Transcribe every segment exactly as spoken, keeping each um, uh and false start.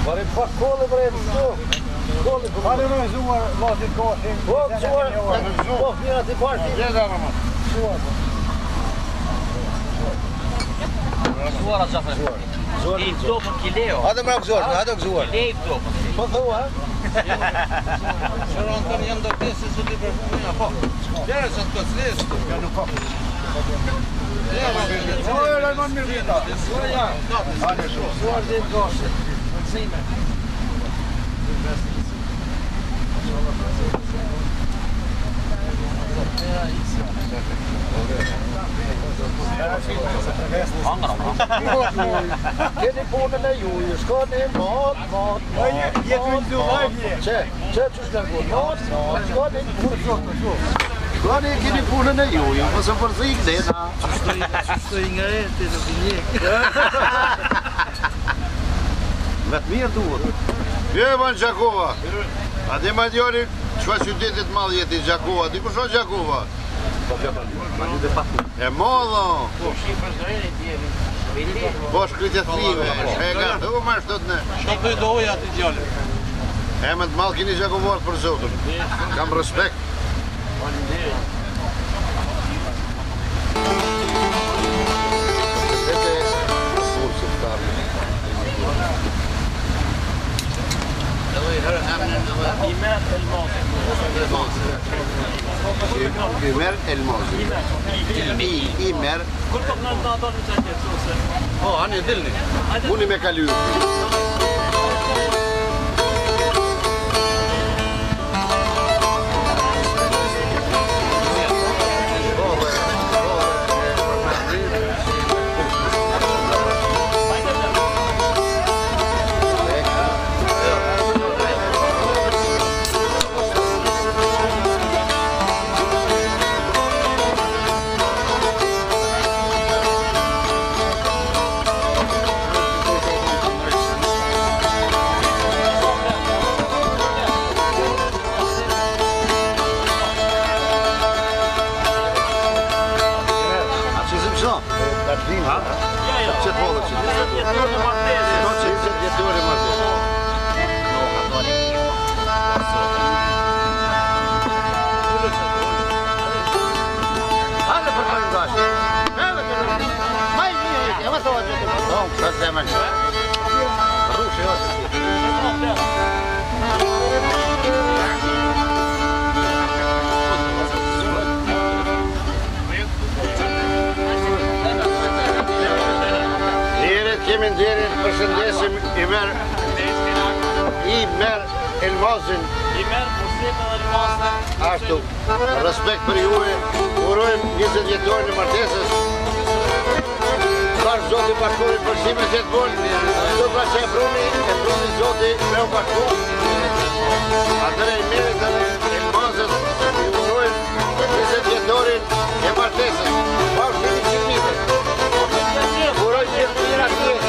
Var det bara kolen var det så? Kolen på. Hade du så låt det gå till. Och så var det till party. Det där man. Så. صورة جعفر صورة يبدو من كيليو هذا معك زور هذا زور كيليو يبدو من ما هو ها شلون كان يمدك تسس اللي برفومية فوق جالس التسليس كانوا فوق صور لا من ميريتا صور يا هذا شو صور دي القاصة نسيمة Kan ni på den där jojo? Ska ni mat, mat, mat, mat? Tja, tja, tusen gå. Mat, mat. Ska ni på Ska ni kan ni på den där jojo? Och så får sig det. Så inga till det gick. Vet mer då. Evan Jakova. A dhe ma djori, çfarë qytetit madh jeti Gjakova? Ti ku shon Gjakova? E modho. Po shkritjet live. E ka thu ma shtot në. Što të doja ti djalë? E më të madh keni Gjakovar për zotin. Kam respekt. إيمان الماضي Imer Elmazi. Imer. كل طبنا نضال نتاكد سوسه Po, ani dhilni. Unë me kalu. Kemi nderin, përshëndesim Imer Imer Elmazin. إيمان مسلم الماضي Ashtu, respekt për juve, urojmë njëzet jetojnë në martesës. Karë Zoti bashkori përshime që të bolë, do pra që e pruni, e pruni Zoti me u bashku. Atëre i mire të Elmazës, i urojmë njëzet jetojnë e martesës. Bashkë një qimite. Urojmë që të mira kje.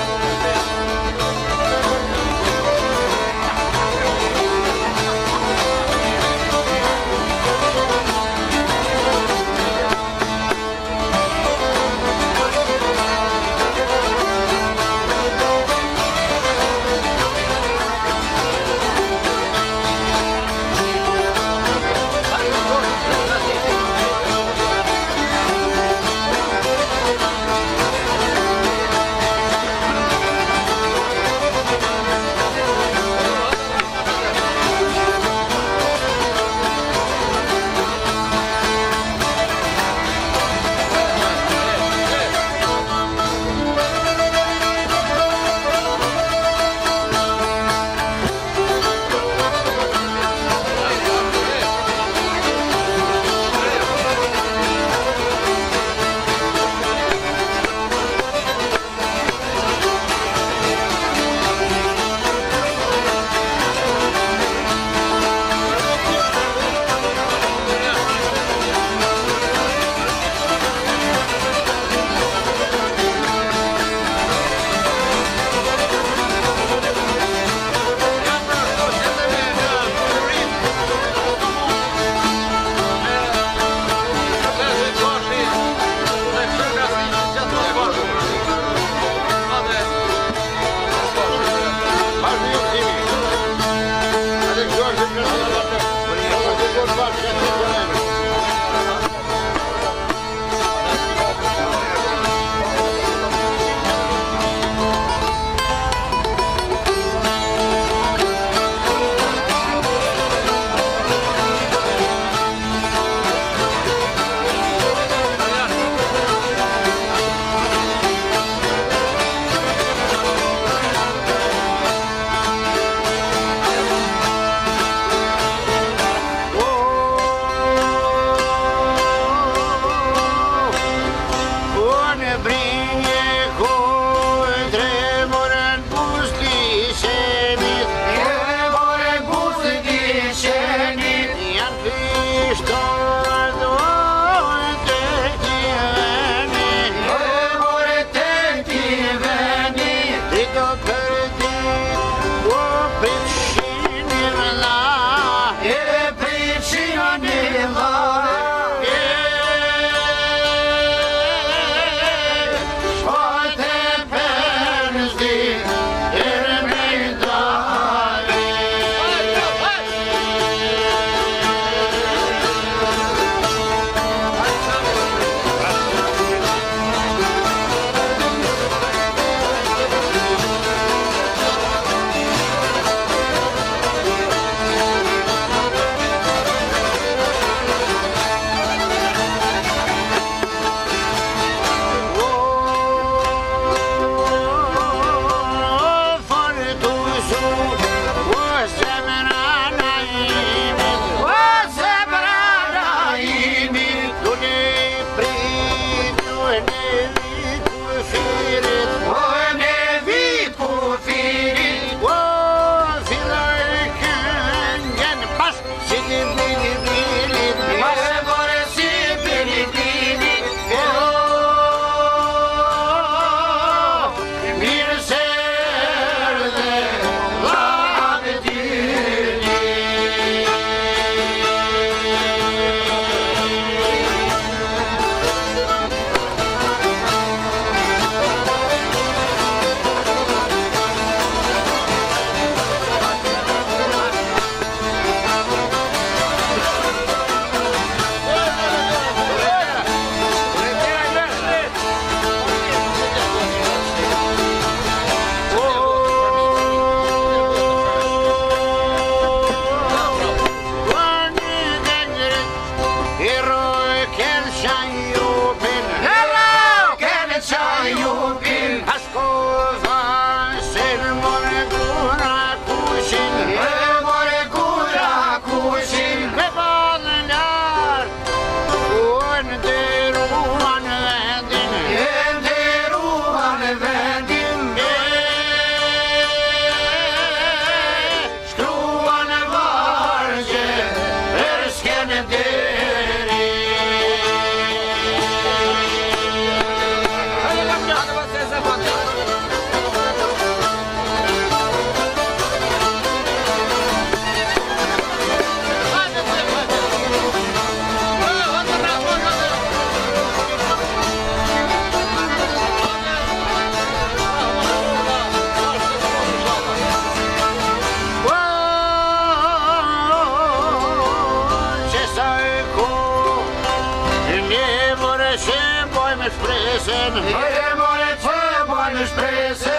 Expressen, hey, more, more, expressen.